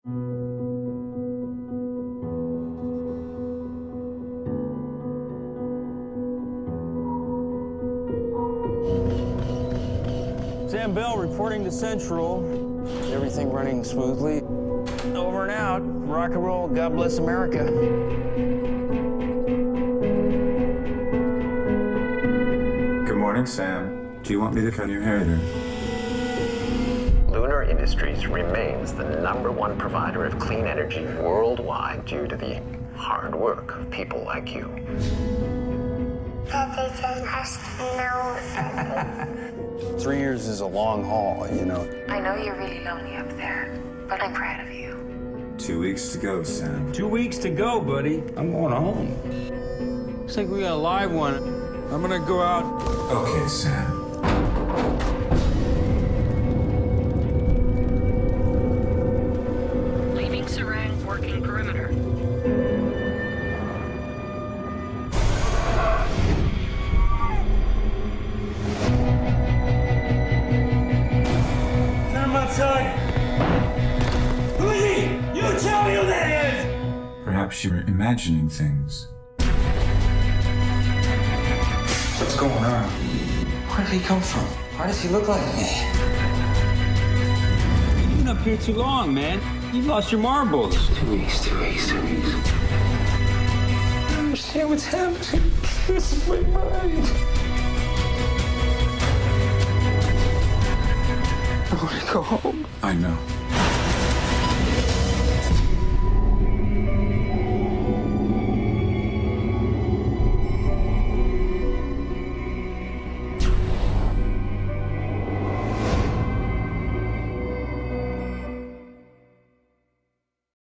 Sam Bell reporting to Central. Everything running smoothly. Over and out. Rock and roll. God bless America. Good morning, Sam. Do you want me to cut your hair there? Lunar Industries remains the #1 provider of clean energy worldwide due to the hard work of people like you. Daddy's an astronaut. 3 years is a long haul, you know. I know you're really lonely up there, but I'm proud of you. 2 weeks to go, Sam. 2 weeks to go, buddy. I'm going home. Looks like we got a live one. I'm gonna go out. Okay, Sam. Leaving Serang, working perimeter. I'm outside. Who is he? You tell me who that is! Perhaps you were imagining things. What's going on? Where did he come from? Why does he look like me? You've been up here too long, man. You've lost your marbles. 2 weeks, 2 weeks, 2 weeks. I don't understand what's happening. This is my mind. I want to go home. I know.